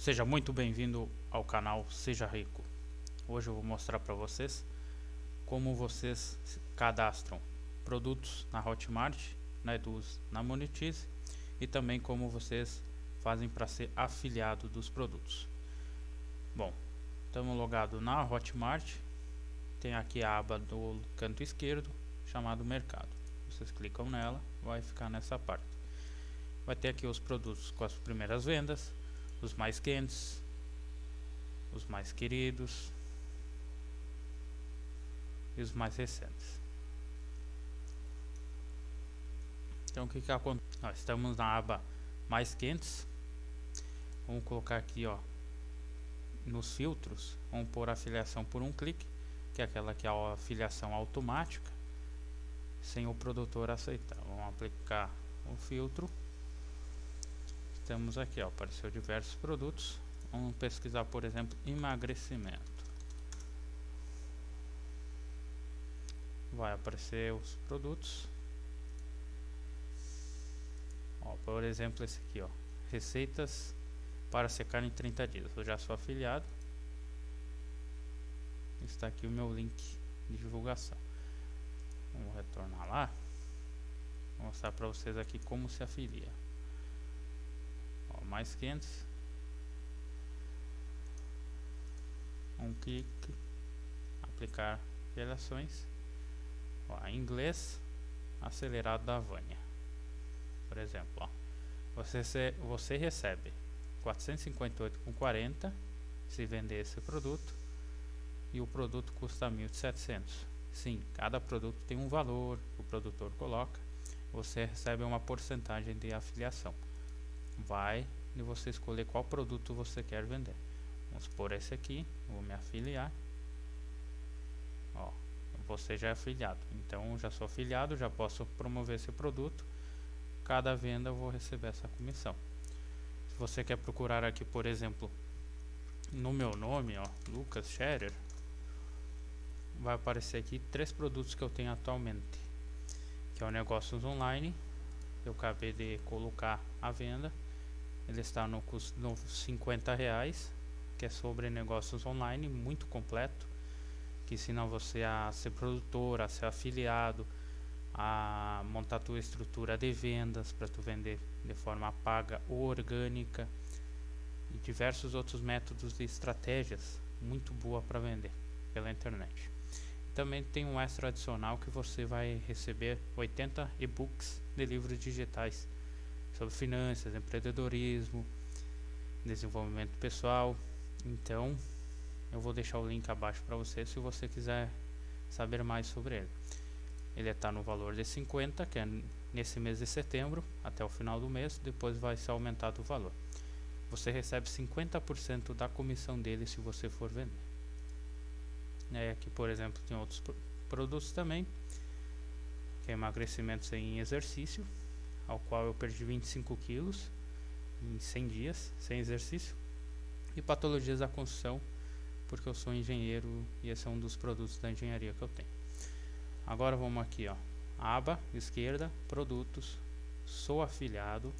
Seja muito bem-vindo ao canal Seja Rico. Hoje eu vou mostrar para vocês como vocês cadastram produtos na Hotmart, na Eduz, na Monetize e também como vocês fazem para ser afiliado dos produtos. Bom, estamos logados na Hotmart, tem aqui a aba do canto esquerdo chamado Mercado. Vocês clicam nela, vai ficar nessa parte. Vai ter aqui os produtos com as primeiras vendas, os mais quentes, os mais queridos e os mais recentes. Então o que acontece? Nós estamos na aba mais quentes. Vamos colocar aqui, ó, nos filtros, vamos pôr afiliação por um clique, que é aquela que é a afiliação automática, sem o produtor aceitar. Vamos aplicar o filtro. Estamos aqui, ó, apareceu diversos produtos. Vamos pesquisar, por exemplo, emagrecimento. Vai aparecer os produtos. Ó, por exemplo, esse aqui, ó, receitas para secar em 30 dias. Eu já sou afiliado. Está aqui o meu link de divulgação. Vamos retornar lá. Vou mostrar para vocês aqui como se afilia. Ó, mais quentes. Um clique, aplicar afiliações. Ó, inglês acelerado da Vânia. Por exemplo, ó, você recebe 458,40 se vender esse produto e o produto custa 1.700. Sim, cada produto tem um valor que o produtor coloca. Você recebe uma porcentagem de afiliação. Vai de você escolher qual produto você quer vender. Vamos por esse aqui, vou me afiliar. Ó, você já é afiliado, então já sou afiliado, já posso promover esse produto. Cada venda eu vou receber essa comissão. Se você quer procurar aqui, por exemplo, no meu nome, ó, Lucas Scherer, vai aparecer aqui 3 produtos que eu tenho atualmente, que é o Negócios Online. Eu acabei de colocar à venda. Ele está no custo de R$50, que é sobre negócios online, muito completo, que ensina você a ser produtor, a ser afiliado, a montar tua estrutura de vendas para tu vender de forma paga ou orgânica e diversos outros métodos e estratégias muito boa para vender pela internet. Também tem um extra adicional que você vai receber 80 e-books de livros digitais sobre finanças, empreendedorismo, desenvolvimento pessoal. Então eu vou deixar o link abaixo para você se você quiser saber mais sobre ele. Ele está no valor de 50, que é nesse mês de setembro até o final do mês. Depois vai ser aumentado o valor. Você recebe 50% da comissão dele se você for vender. Aqui, por exemplo, tem outros produtos também, que é emagrecimento sem exercício, ao qual eu perdi 25 quilos em 100 dias sem exercício, e patologias da construção, porque eu sou engenheiro e esse é um dos produtos da engenharia que eu tenho. Agora vamos aqui, ó, aba esquerda, produtos, sou afiliado.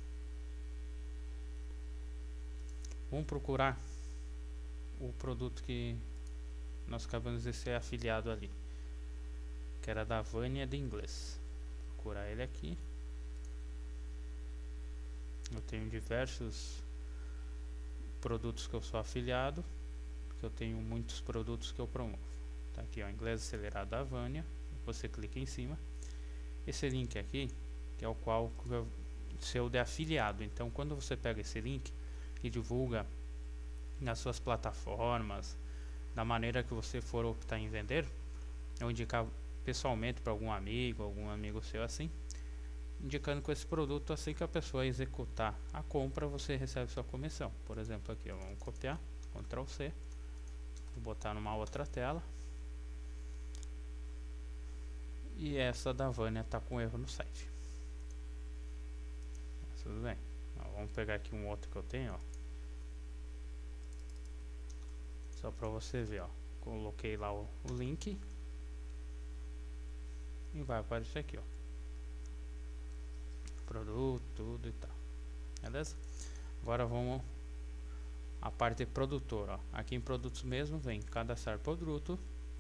Vamos procurar o produto que nós acabamos de ser afiliado ali, que era da Vânia de inglês. Vou procurar ele aqui. Eu tenho diversos produtos que eu sou afiliado, porque eu tenho muitos produtos que eu promovo. Tá aqui, ó, inglês acelerado da Vânia. Você clica em cima. Esse link aqui, que é o qual seu de afiliado. Então, quando você pega esse link e divulga nas suas plataformas, da maneira que você for optar em vender, eu indicar pessoalmente para algum amigo seu assim, indicando com esse produto, assim que a pessoa executar a compra, você recebe sua comissão. Por exemplo, aqui, ó, vamos copiar, Ctrl C, vou botar numa outra tela. E essa da Vânia tá com erro no site. Mas tudo bem. Ó, vamos pegar aqui um outro que eu tenho, ó. Só para você ver, ó. Coloquei lá o link e vai aparecer aqui, ó. Produto, tudo e tal. Beleza? Agora vamos a parte de produtor, ó. Aqui em produtos mesmo vem cadastrar produto,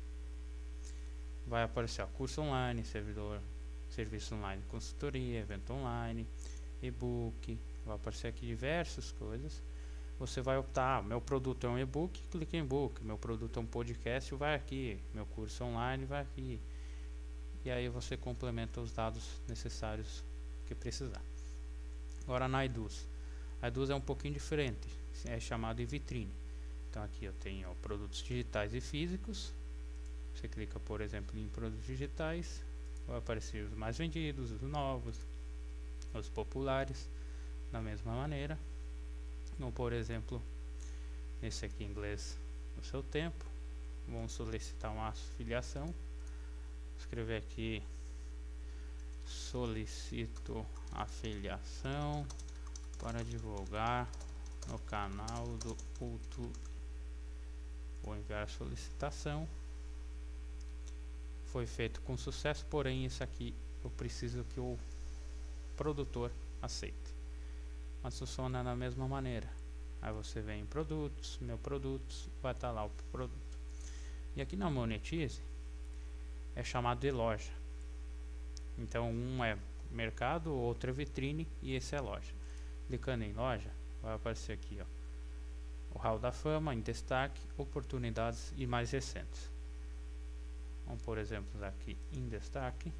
vai aparecer ó, curso online, serviço online, consultoria, evento online, e-book, vai aparecer aqui diversas coisas. Você vai optar, meu produto é um e-book, clique em e-book, meu produto é um podcast, vai aqui, meu curso online, vai aqui. E aí você complementa os dados necessários que precisar. Agora na Eduz. A Eduz é um pouquinho diferente, é chamado de vitrine. Então aqui eu tenho ó, produtos digitais e físicos. Você clica, por exemplo, em produtos digitais, vai aparecer os mais vendidos, os novos, os populares, da mesma maneira. Então, por exemplo, nesse aqui em inglês, no seu tempo, vamos solicitar uma afiliação. Escrever aqui, solicito afiliação para divulgar no canal do YouTube. Vou enviar a solicitação. Foi feito com sucesso, porém isso aqui eu preciso que o produtor aceite. Mas funciona da mesma maneira. Aí você vem em produtos, meu produtos, vai estar lá o produto. E aqui na Monetize é chamado de loja. Então um é mercado, outro é vitrine e esse é loja. Clicando em loja, vai aparecer aqui ó, o Hall da Fama em destaque, oportunidades e mais recentes. Vamos por exemplo aqui em destaque.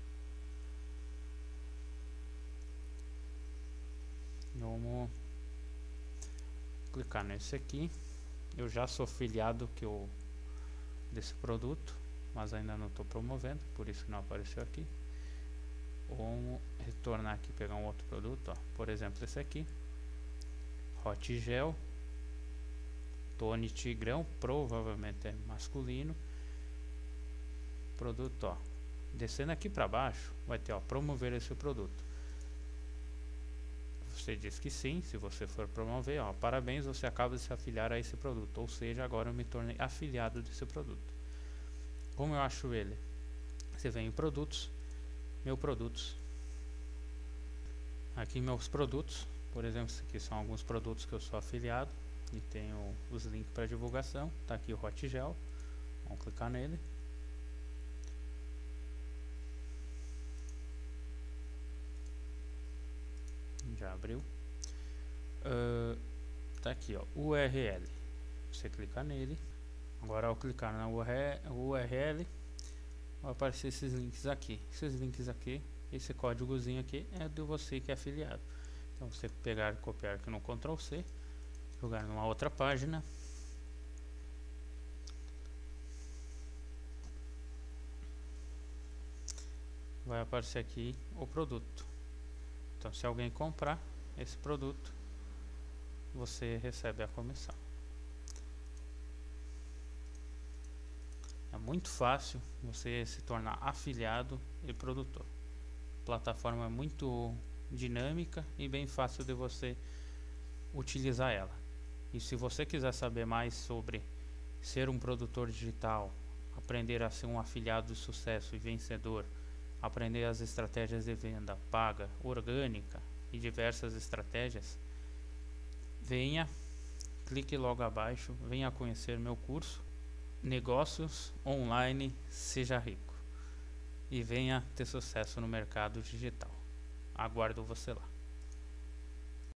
Vamos clicar nesse aqui. Eu já sou afiliado desse produto, mas ainda não estou promovendo, por isso que não apareceu aqui. Vamos retornar aqui, pegar um outro produto, ó. Por exemplo esse aqui, Hot Gel Tone Tigrão, provavelmente é masculino. Produto, ó, descendo aqui para baixo vai ter ó, promover esse produto. Você diz que sim, se você for promover, ó, parabéns, você acaba de se afiliar a esse produto, ou seja, agora eu me tornei afiliado desse produto. Como eu acho ele? Você vem em produtos, meu produtos, aqui meus produtos, por exemplo, esses aqui são alguns produtos que eu sou afiliado e tenho os links para divulgação. Tá aqui o Hot Gel, vamos clicar nele. Já abriu. Tá aqui ó, URL, você clica nele. Agora ao clicar na URL vai aparecer esses links aqui. Esses links aqui, esse códigozinho aqui é de você que é afiliado. Então você pegar e copiar aqui no Ctrl C, jogar numa outra página. Vai aparecer aqui o produto. Então se alguém comprar esse produto, você recebe a comissão. É muito fácil você se tornar afiliado e produtor. A plataforma é muito dinâmica e bem fácil de você utilizar ela. E se você quiser saber mais sobre ser um produtor digital, aprender a ser um afiliado de sucesso e vencedor, aprender as estratégias de venda paga, orgânica e diversas estratégias, venha, clique logo abaixo, venha conhecer meu curso Negócios Online Seja Rico e venha ter sucesso no mercado digital. Aguardo você lá.